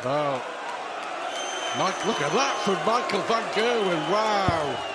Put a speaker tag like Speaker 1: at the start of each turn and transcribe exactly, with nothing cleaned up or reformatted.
Speaker 1: Oh, Mike, look at that from Michael van Gerwen. Wow.